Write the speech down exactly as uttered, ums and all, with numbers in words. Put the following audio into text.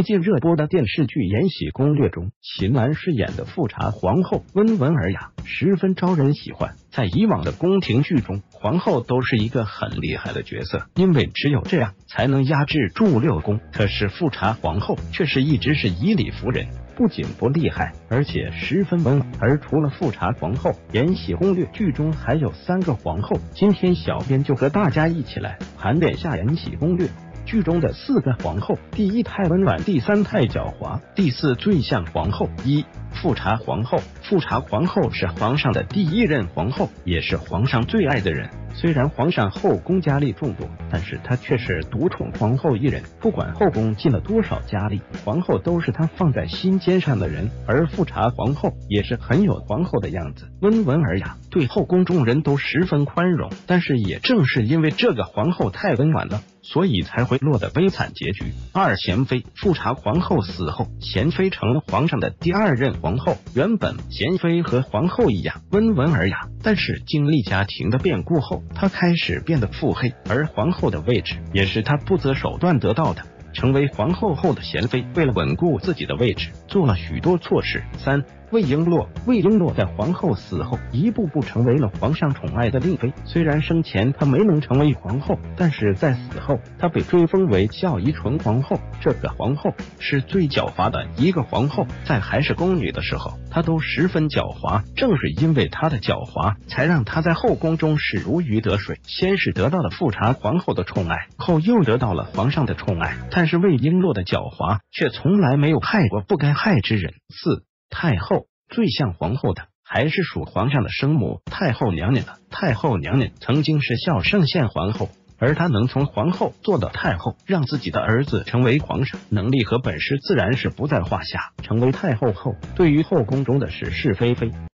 最近热播的电视剧《延禧攻略》中，秦岚饰演的富察皇后温文尔雅，十分招人喜欢。在以往的宫廷剧中，皇后都是一个很厉害的角色，因为只有这样才能压制住六宫。可是富察皇后却是一直是以理服人，不仅不厉害，而且十分温和。而除了富察皇后，《延禧攻略》剧中还有三个皇后。今天小编就和大家一起来盘点下《延禧攻略》剧中的四个皇后：第一太温婉，第三太狡猾，第四最像皇后。一、富察皇后。富察皇后是皇上的第一任皇后，也是皇上最爱的人。虽然皇上后宫佳丽众多，但是他却是独宠皇后一人。不管后宫进了多少佳丽，皇后都是他放在心尖上的人。而富察皇后也是很有皇后的样子，温文尔雅，对后宫中人都十分宽容。但是也正是因为这个皇后太温婉了，所以才会落得悲惨结局。二、娴妃。富察皇后死后，娴妃成了皇上的第二任皇后。原本娴妃和皇后一样温文尔雅，但是经历家庭的变故后，她开始变得腹黑，而皇后的位置也是她不择手段得到的。成为皇后后的娴妃，为了稳固自己的位置，做了许多错事。三、魏璎珞。魏璎珞在皇后死后，一步步成为了皇上宠爱的令妃。虽然生前她没能成为皇后，但是在死后，她被追封为孝仪纯皇后。这个皇后是最狡猾的一个皇后，在还是宫女的时候，她都十分狡猾。正是因为她的狡猾，才让她在后宫中是如鱼得水。先是得到了富察皇后的宠爱，后又得到了皇上的宠爱。但是魏璎珞的狡猾却从来没有害过不该害之人。四、太后。最像皇后的还是属皇上的生母太后娘娘了。太后娘娘曾经是孝圣宪皇后，而她能从皇后做到太后，让自己的儿子成为皇上，能力和本事自然是不在话下。成为太后后，对于后宫中的是是非非